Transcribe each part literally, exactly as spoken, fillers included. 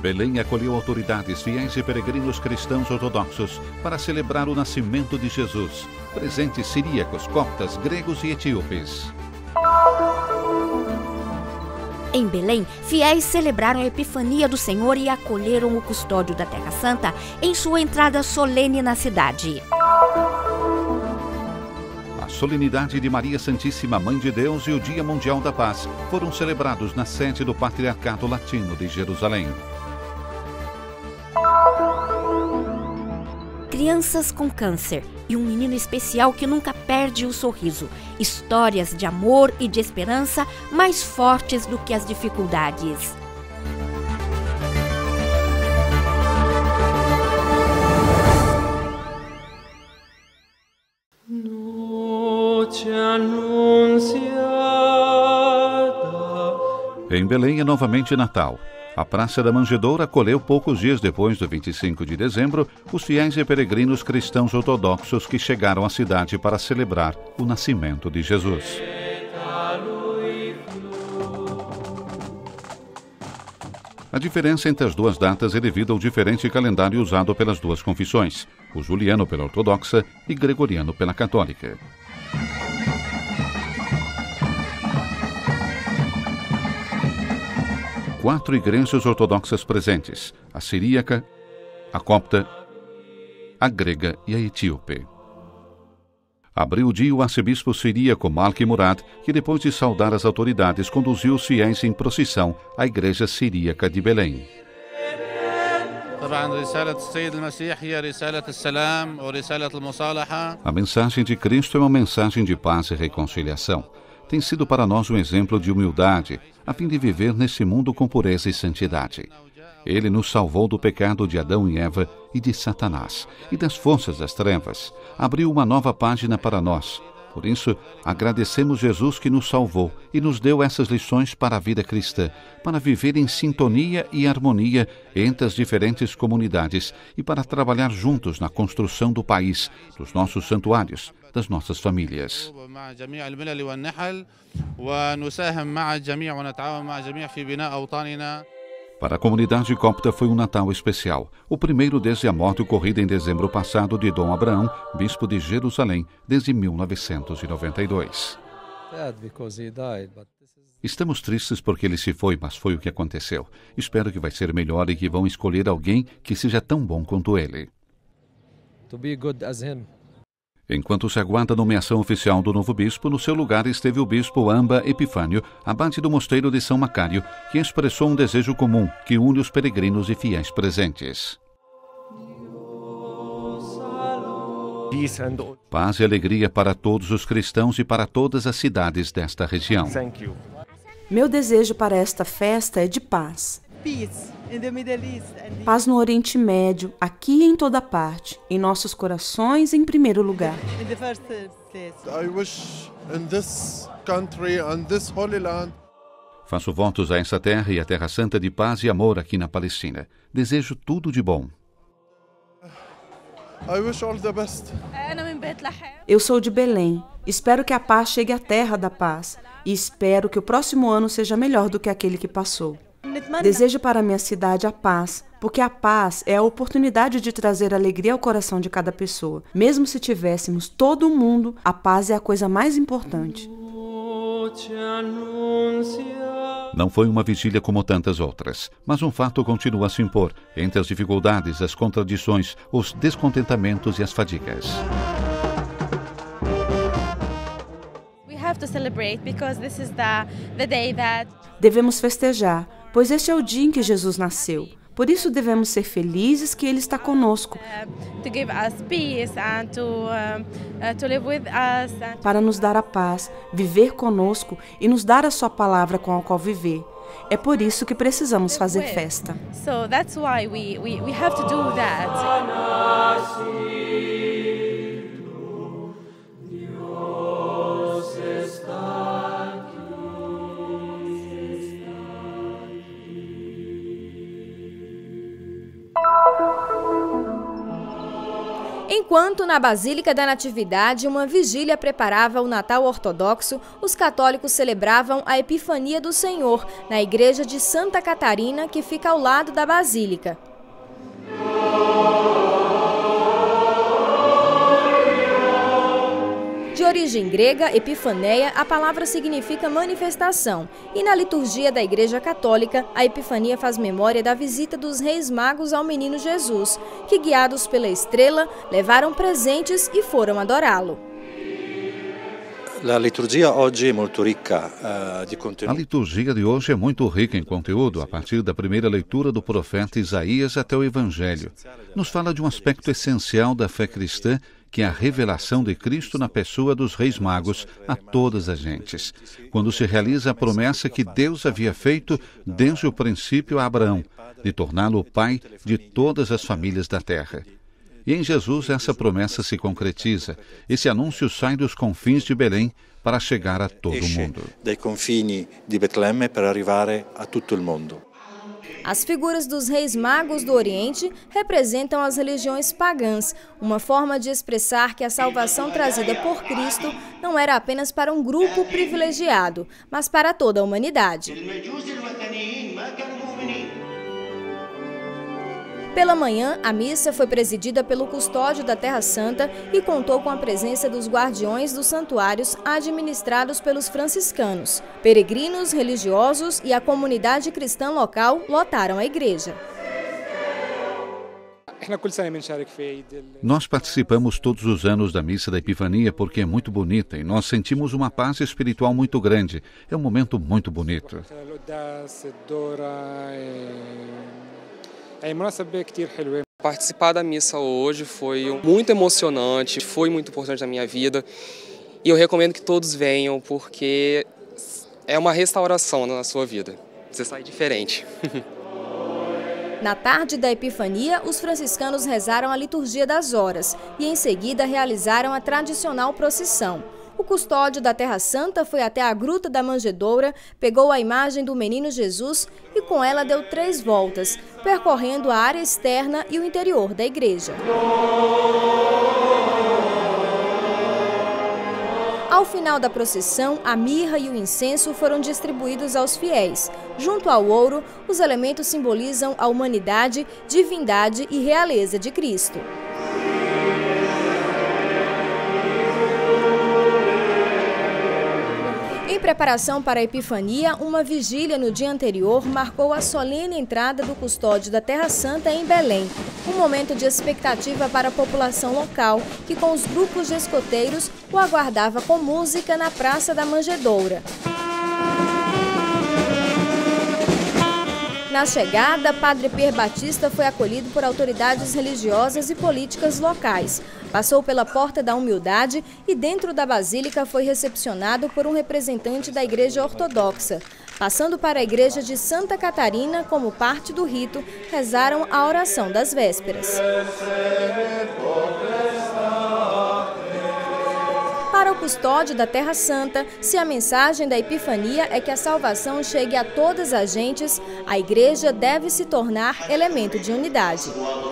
Belém acolheu autoridades, fiéis e peregrinos cristãos ortodoxos para celebrar o nascimento de Jesus. Presentes siríacos, coptas, gregos e etíopes. Em Belém, fiéis celebraram a Epifania do Senhor e acolheram o custódio da Terra Santa em sua entrada solene na cidade. A solenidade de Maria Santíssima Mãe de Deus e o Dia Mundial da Paz foram celebrados na sede do Patriarcado Latino de Jerusalém. Crianças com câncer e um menino especial que nunca perde o sorriso. Histórias de amor e de esperança mais fortes do que as dificuldades. Em Belém é novamente Natal. A Praça da Manjedoura acolheu poucos dias depois do vinte e cinco de dezembro os fiéis e peregrinos cristãos ortodoxos que chegaram à cidade para celebrar o nascimento de Jesus. A diferença entre as duas datas é devido ao diferente calendário usado pelas duas confissões, o juliano pela ortodoxa e gregoriano pela católica. Quatro igrejas ortodoxas presentes: a siríaca, a copta, a grega e a etíope. Abriu o dia o arcebispo siríaco Malki Murad, que depois de saudar as autoridades conduziu os fiéis em procissão à igreja siríaca de Belém. A mensagem de Cristo é uma mensagem de paz e reconciliação. Tem sido para nós um exemplo de humildade, a fim de viver nesse mundo com pureza e santidade. Ele nos salvou do pecado de Adão e Eva e de Satanás, e das forças das trevas. Abriu uma nova página para nós. Por isso, agradecemos Jesus que nos salvou e nos deu essas lições para a vida cristã, para viver em sintonia e harmonia entre as diferentes comunidades e para trabalhar juntos na construção do país, dos nossos santuários, das nossas famílias. Para a comunidade copta foi um Natal especial, o primeiro desde a morte ocorrida em dezembro passado de Dom Abraão, bispo de Jerusalém, desde mil novecentos e noventa e dois. Estamos tristes porque ele se foi, mas foi o que aconteceu. Espero que vai ser melhor e que vão escolher alguém que seja tão bom quanto ele. To be good as him. Enquanto se aguarda a nomeação oficial do novo bispo, no seu lugar esteve o bispo Amba Epifânio, abade do mosteiro de São Macário, que expressou um desejo comum que une os peregrinos e fiéis presentes. Paz e alegria para todos os cristãos e para todas as cidades desta região. Meu desejo para esta festa é de paz. Paz no Oriente Médio, aqui e em toda parte, em nossos corações em primeiro lugar. Faço votos a essa terra e a Terra Santa de paz e amor aqui na Palestina. Desejo tudo de bom. Eu sou de Belém. Espero que a paz chegue à terra da paz e espero que o próximo ano seja melhor do que aquele que passou. Desejo para minha cidade a paz, porque a paz é a oportunidade de trazer alegria ao coração de cada pessoa. Mesmo se tivéssemos todo o mundo, a paz é a coisa mais importante. Não foi uma vigília como tantas outras, mas um fato continua a se impor entre as dificuldades, as contradições, os descontentamentos e as fadigas. Devemos festejar, pois este é o dia em que Jesus nasceu. Por isso devemos ser felizes que Ele está conosco, para nos dar a paz, viver conosco e nos dar a sua palavra com a qual viver. É por isso que precisamos fazer festa. Enquanto na Basílica da Natividade uma vigília preparava o Natal ortodoxo, os católicos celebravam a Epifania do Senhor na igreja de Santa Catarina, que fica ao lado da Basílica. De origem grega, epifaneia, a palavra significa manifestação. E na liturgia da Igreja Católica, a Epifania faz memória da visita dos Reis Magos ao menino Jesus, que, guiados pela estrela, levaram presentes e foram adorá-lo. A liturgia hoje é muito rica de conteúdo. A liturgia de hoje é muito rica em conteúdo, a partir da primeira leitura do profeta Isaías até o Evangelho. Nos fala de um aspecto essencial da fé cristã, que é a revelação de Cristo na pessoa dos Reis Magos a todas as gentes, quando se realiza a promessa que Deus havia feito desde o princípio a Abraão, de torná-lo o pai de todas as famílias da terra. E em Jesus essa promessa se concretiza. Esse anúncio sai dos confins de Belém para chegar a todo o mundo. Dai confini di Betlemme per arrivare a tutto il mondo. As figuras dos Reis Magos do Oriente representam as religiões pagãs, uma forma de expressar que a salvação trazida por Cristo não era apenas para um grupo privilegiado, mas para toda a humanidade. Pela manhã, a missa foi presidida pelo custódio da Terra Santa e contou com a presença dos guardiões dos santuários administrados pelos franciscanos. Peregrinos, religiosos e a comunidade cristã local lotaram a igreja. Nós participamos todos os anos da Missa da Epifania porque é muito bonita e nós sentimos uma paz espiritual muito grande. É um momento muito bonito. Participar da missa hoje foi muito emocionante, foi muito importante na minha vida e eu recomendo que todos venham porque é uma restauração na sua vida. Você sai diferente. Na tarde da Epifania, os franciscanos rezaram a liturgia das horas e em seguida realizaram a tradicional procissão. O custódio da Terra Santa foi até a Gruta da Manjedoura, pegou a imagem do menino Jesus e com ela deu três voltas, percorrendo a área externa e o interior da igreja. Ao final da procissão, a mirra e o incenso foram distribuídos aos fiéis. Junto ao ouro, os elementos simbolizam a humanidade, divindade e realeza de Cristo. Em preparação para a Epifania, uma vigília no dia anterior marcou a solene entrada do custódio da Terra Santa em Belém. Um momento de expectativa para a população local, que com os grupos de escoteiros o aguardava com música na Praça da Manjedoura. Na chegada, Padre Pierre Batista foi acolhido por autoridades religiosas e políticas locais. Passou pela Porta da Humildade e dentro da Basílica foi recepcionado por um representante da Igreja Ortodoxa. Passando para a Igreja de Santa Catarina, como parte do rito, rezaram a oração das vésperas. Para o custódio da Terra Santa, se a mensagem da Epifania é que a salvação chegue a todas as gentes, a Igreja deve se tornar elemento de unidade.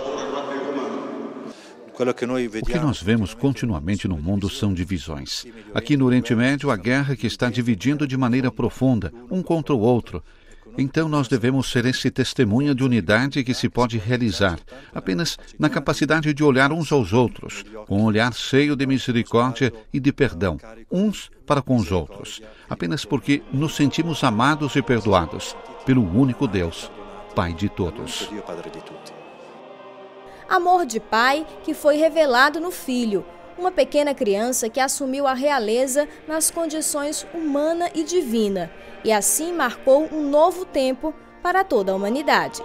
O que nós vemos continuamente no mundo são divisões. Aqui no Oriente Médio, a guerra que está dividindo de maneira profunda, um contra o outro. Então nós devemos ser esse testemunho de unidade que se pode realizar apenas na capacidade de olhar uns aos outros, com um olhar cheio de misericórdia e de perdão, uns para com os outros, apenas porque nos sentimos amados e perdoados pelo único Deus, Pai de todos. Amor de pai que foi revelado no Filho, uma pequena criança que assumiu a realeza nas condições humana e divina, e assim marcou um novo tempo para toda a humanidade.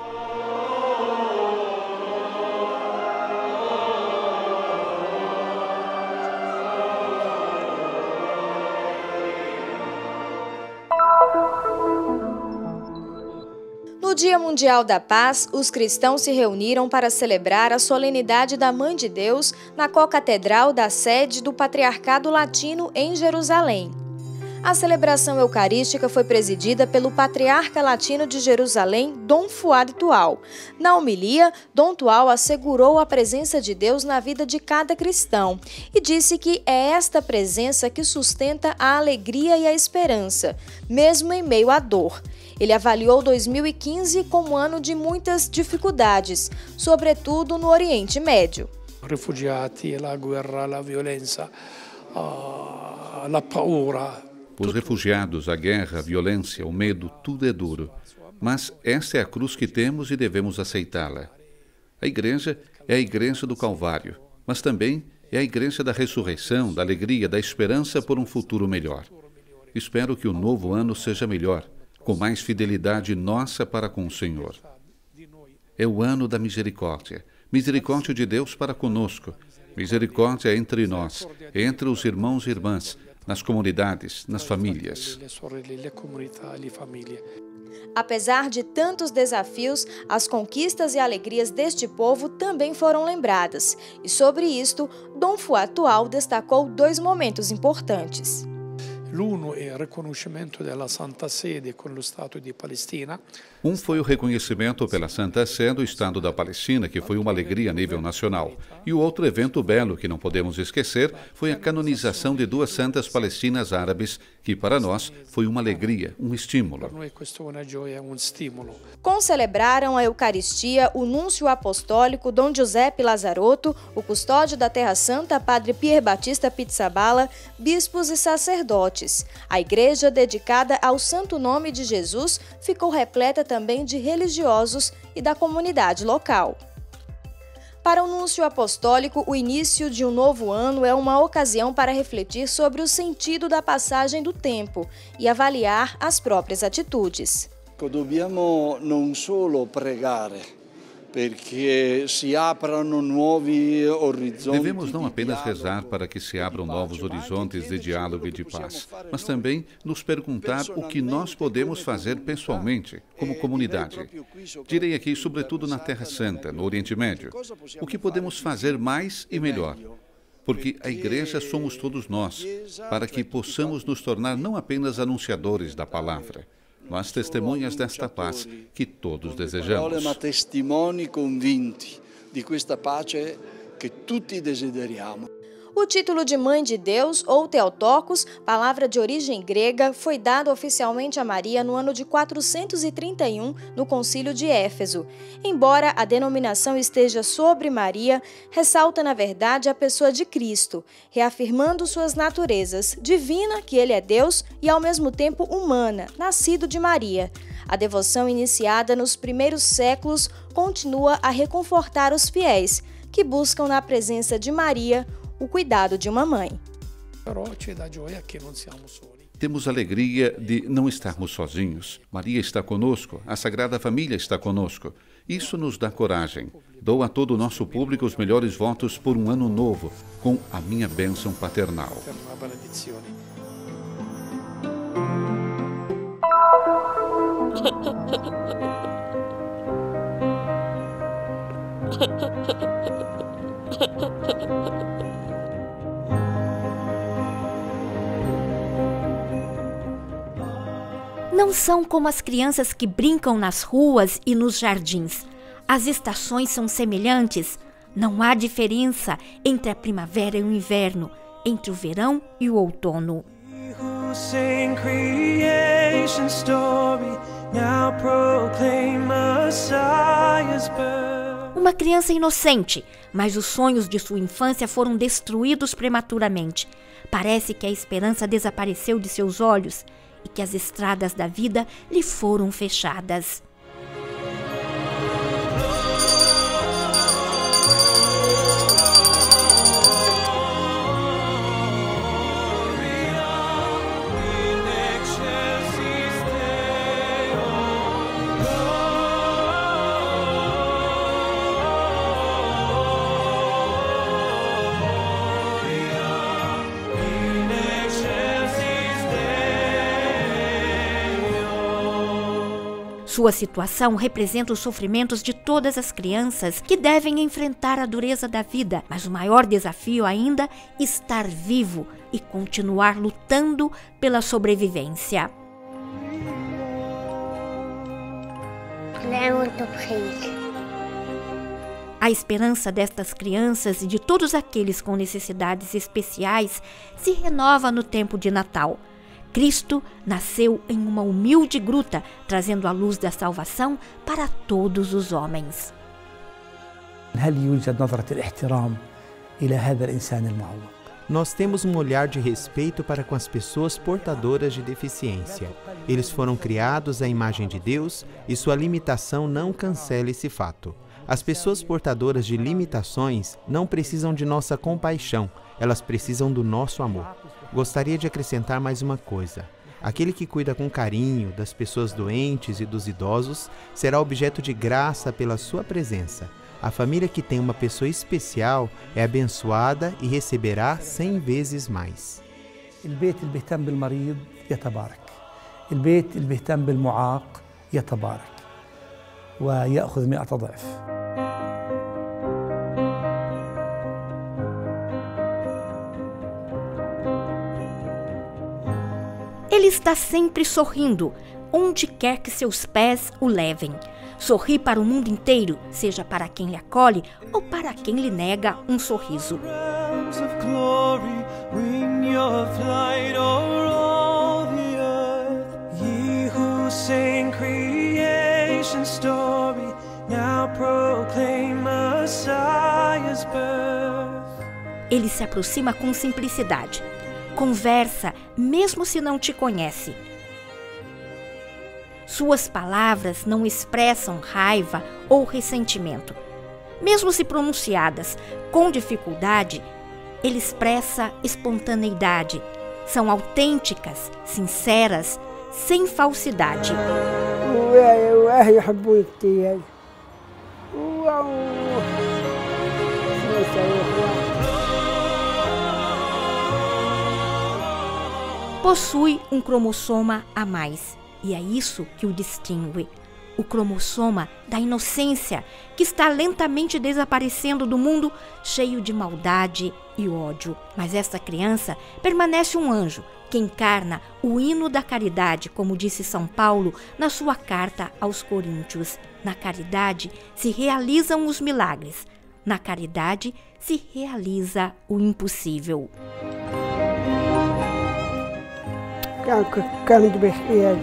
No Dia Mundial da Paz, os cristãos se reuniram para celebrar a solenidade da Mãe de Deus na co-catedral da sede do Patriarcado Latino em Jerusalém. A celebração eucarística foi presidida pelo patriarca latino de Jerusalém, Dom Fuad Tual. Na homilia, Dom Tual assegurou a presença de Deus na vida de cada cristão e disse que é esta presença que sustenta a alegria e a esperança, mesmo em meio à dor. Ele avaliou dois mil e quinze como um ano de muitas dificuldades, sobretudo no Oriente Médio. Refugiati, a guerra, a violência, a paura. Os refugiados, a guerra, a violência, o medo, tudo é duro. Mas esta é a cruz que temos e devemos aceitá-la. A igreja é a igreja do Calvário, mas também é a igreja da ressurreição, da alegria, da esperança por um futuro melhor. Espero que o novo ano seja melhor, com mais fidelidade nossa para com o Senhor. É o ano da misericórdia, misericórdia de Deus para conosco, misericórdia entre nós, entre os irmãos e irmãs, nas comunidades, nas famílias. Apesar de tantos desafios, as conquistas e alegrias deste povo também foram lembradas. E sobre isto, Dom Fuad Tual destacou dois momentos importantes. Um foi o reconhecimento pela Santa Sé do Estado da Palestina, que foi uma alegria a nível nacional. E o outro evento belo que não podemos esquecer foi a canonização de duas santas palestinas árabes, que para nós foi uma alegria, um estímulo. Concelebraram a Eucaristia o núncio apostólico Dom Giuseppe Lazarotto, o custódio da Terra Santa, Padre Pier Batista Pizzaballa, bispos e sacerdotes. A igreja, dedicada ao santo nome de Jesus, ficou repleta também de religiosos e da comunidade local. Para o núncio apostólico, o início de um novo ano é uma ocasião para refletir sobre o sentido da passagem do tempo e avaliar as próprias atitudes. Dobbiamo non solo pregare, perché si aprano nuovi orizzonti. Devemos não apenas rezar para que se abram novos horizontes de diálogo e de paz, mas também nos perguntar o que nós podemos fazer pessoalmente, como comunidade. Direi aqui, sobretudo na Terra Santa, no Oriente Médio, o que podemos fazer mais e melhor. Porque a igreja somos todos nós, para que possamos nos tornar não apenas anunciadores da palavra, mas testemunhas desta paz que todos desejamos. Ma testimoni convinti di questa pace che tutti desideriamo. O título de Mãe de Deus, ou Theotokos, palavra de origem grega, foi dado oficialmente a Maria no ano de quatrocentos e trinta e um, no Concílio de Éfeso. Embora a denominação esteja sobre Maria, ressalta na verdade a pessoa de Cristo, reafirmando suas naturezas, divina, que ele é Deus, e ao mesmo tempo humana, nascido de Maria. A devoção iniciada nos primeiros séculos continua a reconfortar os fiéis, que buscam na presença de Maria o cuidado de uma mãe. Temos alegria de não estarmos sozinhos. Maria está conosco, a Sagrada Família está conosco. Isso nos dá coragem. Dou a todo o nosso público os melhores votos por um ano novo, com a minha bênção paternal. Não são como as crianças que brincam nas ruas e nos jardins. As estações são semelhantes. Não há diferença entre a primavera e o inverno, entre o verão e o outono. Uma criança inocente, mas os sonhos de sua infância foram destruídos prematuramente. Parece que a esperança desapareceu de seus olhos e que as estradas da vida lhe foram fechadas. Sua situação representa os sofrimentos de todas as crianças que devem enfrentar a dureza da vida, mas o maior desafio ainda é estar vivo e continuar lutando pela sobrevivência. A esperança destas crianças e de todos aqueles com necessidades especiais se renova no tempo de Natal. Cristo nasceu em uma humilde gruta, trazendo a luz da salvação para todos os homens. Nós temos um olhar de respeito para com as pessoas portadoras de deficiência. Eles foram criados à imagem de Deus e sua limitação não cancela esse fato. As pessoas portadoras de limitações não precisam de nossa compaixão, elas precisam do nosso amor. Gostaria de acrescentar mais uma coisa. Aquele que cuida com carinho das pessoas doentes e dos idosos será objeto de graça pela sua presença. A família que tem uma pessoa especial é abençoada e receberá cem vezes mais. البيت اللي بيهتم بالمريض يتبارك. البيت اللي بيهتم بالمعاق يتبارك ويأخذ مئة ضعف. Ele está sempre sorrindo, onde quer que seus pés o levem. Sorri para o mundo inteiro, seja para quem lhe acolhe ou para quem lhe nega um sorriso. Ele se aproxima com simplicidade. Conversa, mesmo se não te conhece. Suas palavras não expressam raiva ou ressentimento. Mesmo se pronunciadas com dificuldade, ele expressa espontaneidade. São autênticas, sinceras, sem falsidade. Possui um cromossoma a mais, e é isso que o distingue. O cromossoma da inocência, que está lentamente desaparecendo do mundo cheio de maldade e ódio. Mas esta criança permanece um anjo, que encarna o hino da caridade, como disse São Paulo na sua carta aos Coríntios. Na caridade se realizam os milagres. Na caridade se realiza o impossível. Carne de besteira.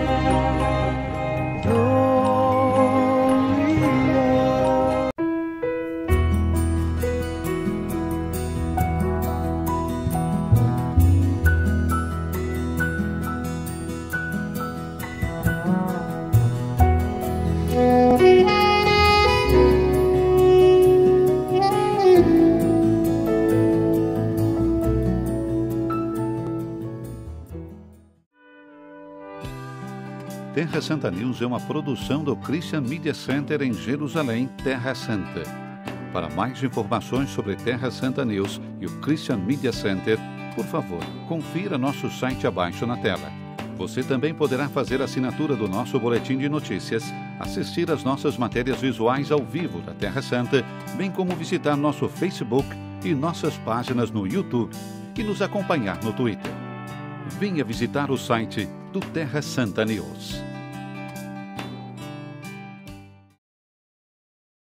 Terra Santa News é uma produção do Christian Media Center em Jerusalém, Terra Santa. Para mais informações sobre Terra Santa News e o Christian Media Center, por favor, confira nosso site abaixo na tela. Você também poderá fazer assinatura do nosso boletim de notícias, assistir às nossas matérias visuais ao vivo da Terra Santa, bem como visitar nosso Facebook e nossas páginas no YouTube e nos acompanhar no Twitter. Venha visitar o site do Terra Santa News.